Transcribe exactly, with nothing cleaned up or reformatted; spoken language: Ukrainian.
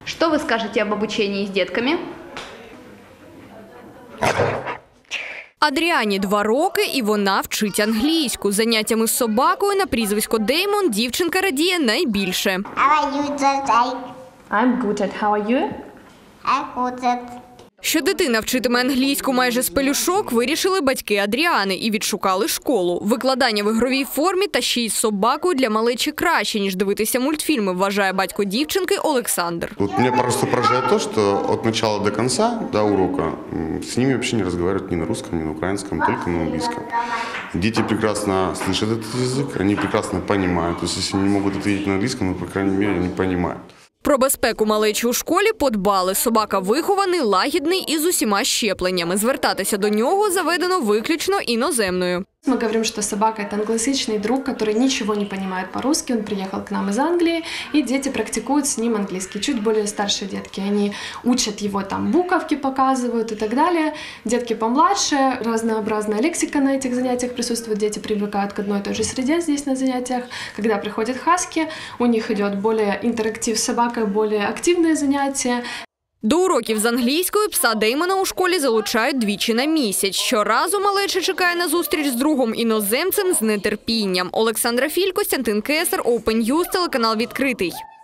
Что вы скажете об обучении с детками? Адріані два роки, і вона вчить англійську. Заняттями з собакою на прізвисько Деймон дівчинка радіє найбільше. How are you today? I'm good at how are you? I'm good at... Що дитина вчитиме англійську майже з пелюшок, вирішили батьки Адріани і відшукали школу. Викладання в ігровій формі та ще й з собакою для малечі краще, ніж дивитися мультфільми, вважає батько дівчинки Олександр. Вот меня просто поражает то, что от начала до конца, до урока, с ними вообще не разговаривают ни на русском, ни на украинском, только на английском. Дети прекрасно слышат этот язык, они прекрасно понимают. То есть, если они не могут ответить на английском, то, по крайней мере, они понимают. Про безпеку малечі у школі подбали. Собака вихований, лагідний і з усіма щепленнями. Звертатися до нього заведено виключно іноземною. Мы говорим, что собака – это англоязычный друг, который ничего не понимает по-русски. Он приехал к нам из Англии, и дети практикуют с ним английский. Чуть более старшие детки, они учат его, там, буковки показывают и так далее. Детки помладше, разнообразная лексика на этих занятиях присутствует. Дети привыкают к одной и той же среде здесь на занятиях. Когда приходят хаски, у них идет более интерактив с собакой, более активные занятия. До уроків з англійської пса Деймона у школі залучають двічі на місяць. Щоразу малеча чекає на зустріч з другом-іноземцем з нетерпінням. Олександра Філь, Костянтин Кесар, Open News, телеканал «Відкритий».